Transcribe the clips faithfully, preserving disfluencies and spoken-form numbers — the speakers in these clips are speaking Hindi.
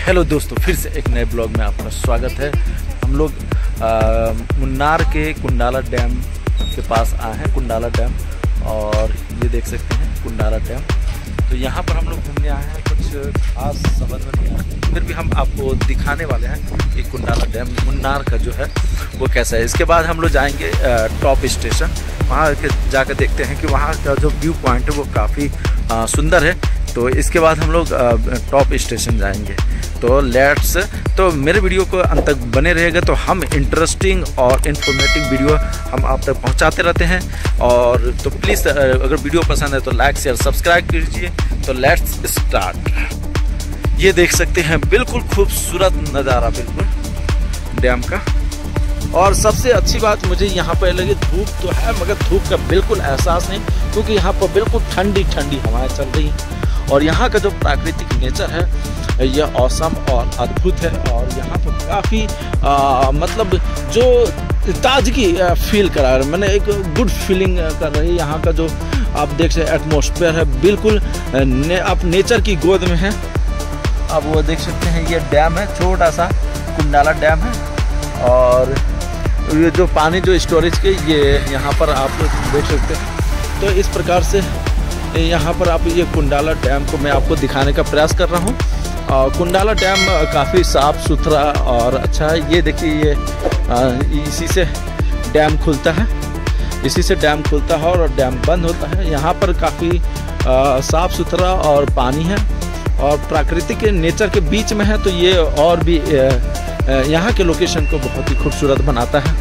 हेलो दोस्तों, फिर से एक नए ब्लॉग में आपका स्वागत है। हम लोग मुन्नार के कुंडाला डैम के पास आए हैं। कुंडाला डैम, और ये देख सकते हैं कुंडाला डैम। तो यहाँ पर हम लोग घूमने आए हैं, कुछ खास समझ में नहीं आया, फिर भी हम आपको दिखाने वाले हैं कि कुंडाला डैम मुन्नार का जो है वो कैसा है। इसके बाद हम लोग जाएंगे टॉप स्टेशन, वहाँ जाकर देखते हैं कि वहाँ का जो व्यू पॉइंट है वो काफ़ी सुंदर है। तो इसके बाद हम लोग टॉप स्टेशन जाएंगे। तो लेट्स तो मेरे वीडियो को अंत तक बने रहेगा, तो हम इंटरेस्टिंग और इन्फॉर्मेटिव वीडियो हम आप तक पहुंचाते रहते हैं। और तो प्लीज़ अगर वीडियो पसंद है तो लाइक शेयर सब्सक्राइब कीजिए। तो लेट्स स्टार्ट। ये देख सकते हैं बिल्कुल खूबसूरत नज़ारा बिल्कुल डैम का। और सबसे अच्छी बात मुझे यहाँ पर लगी, धूप तो है मगर धूप का बिल्कुल एहसास नहीं, क्योंकि यहाँ पर बिल्कुल ठंडी ठंडी हवाएं चल रही हैं। और यहाँ का जो प्राकृतिक नेचर है यह औसम और अद्भुत है। और यहाँ पर काफ़ी मतलब जो ताजगी फील करा रहा है, मैंने एक गुड फीलिंग कर रही है। यहाँ का जो आप देख सकते एटमॉस्फेयर है बिल्कुल ने, आप नेचर की गोद में है। अब वो देख सकते हैं ये डैम है, छोटा सा कुंडाला डैम है। और ये जो पानी जो स्टोरेज के ये यहाँ पर आप देख सकते हैं। तो इस प्रकार से यहाँ पर आप ये कुंडाला डैम को मैं आपको दिखाने का प्रयास कर रहा हूँ। कुंडाला डैम काफ़ी साफ़ सुथरा और अच्छा है। ये देखिए ये आ, इसी से डैम खुलता है, इसी से डैम खुलता है और डैम बंद होता है। यहाँ पर काफ़ी साफ़ सुथरा और पानी है और प्राकृतिक नेचर के बीच में है। तो ये और भी यहाँ के लोकेशन को बहुत ही खूबसूरत बनाता है।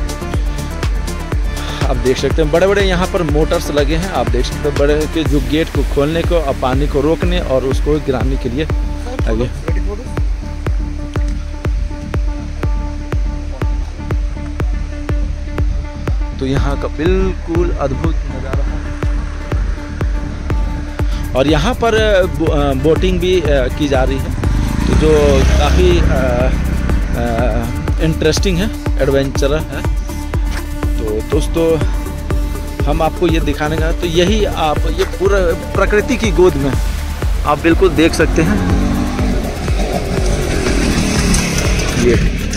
आप देख सकते हैं बड़े बड़े यहाँ पर मोटर्स लगे हैं। आप देख सकते हैं बड़े के जो गेट को खोलने को और पानी को रोकने और उसको गिराने के लिए लगे। तो यहाँ का बिल्कुल अद्भुत नज़ारा है। और यहाँ पर बोटिंग भी की जा रही है, तो जो काफ़ी इंटरेस्टिंग है, एडवेंचर है। तो दोस्तों हम आपको ये दिखाने का, तो यही आप ये पूरा प्रकृति की गोद में आप बिल्कुल देख सकते हैं। ये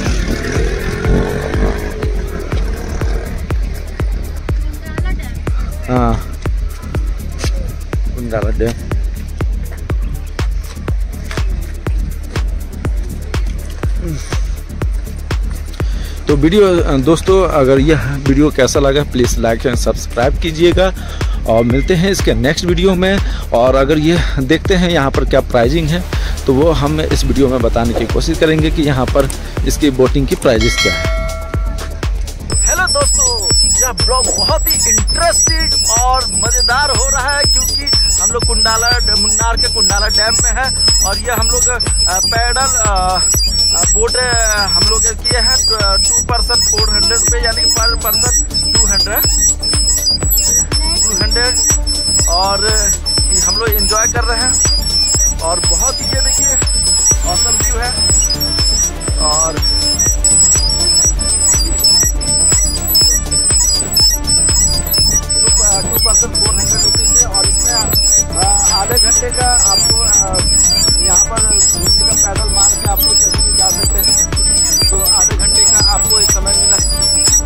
हाँ कुंडाला डैम। तो वीडियो दोस्तों अगर यह वीडियो कैसा लगा प्लीज़ लाइक एंड सब्सक्राइब कीजिएगा, और मिलते हैं इसके नेक्स्ट वीडियो में। और अगर ये देखते हैं यहाँ पर क्या प्राइजिंग है तो वो हम इस वीडियो में बताने की कोशिश करेंगे कि यहाँ पर इसकी बोटिंग की प्राइजेस क्या है। हेलो दोस्तों, यह ब्लॉग बहुत ही इंटरेस्टिंग और मज़ेदार हो रहा है, क्योंकि हम लोग कुंडाला मुन्नार के कुंडाला डैम में है। और ये हम लोग पैडल बोट हम लोग किए हैं टू पर्सन फोर हंड्रेड रुपये, यानी कि per person two hundred two hundred और हम लोग एंजॉय कर रहे हैं। और बहुत ही ये देखिए ऑसम व्यू है। और two person four hundred rupees है। और इसमें आधे घंटे का आपको यहाँ पर घूमने का पैदल मार के आपको कहीं भी जा सकते हैं। तो आधे घंटे का आपको इस समय मिला है।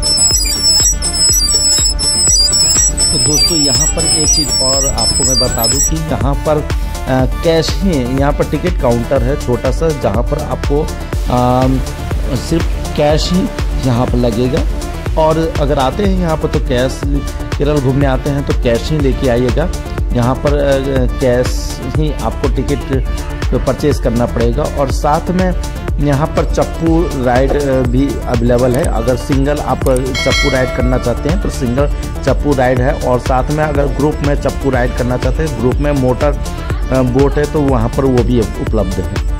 तो दोस्तों यहाँ पर एक चीज़ और आपको मैं बता दूं कि यहाँ पर आ, कैश ही यहाँ पर टिकट काउंटर है छोटा सा, जहाँ पर आपको आ, सिर्फ कैश ही यहाँ पर लगेगा। और अगर आते हैं यहाँ पर तो कैश, केरल घूमने आते हैं तो कैश ही लेके आइएगा। यहाँ पर कैश ही आपको टिकट परचेज़ करना पड़ेगा। और साथ में यहाँ पर चप्पू राइड भी अवेलेबल है। अगर सिंगल आप चप्पू राइड करना चाहते हैं तो सिंगल चप्पू राइड है। और साथ में अगर ग्रुप में चप्पू राइड करना चाहते हैं, ग्रुप में मोटर बोट है, तो वहाँ पर वो भी उपलब्ध है।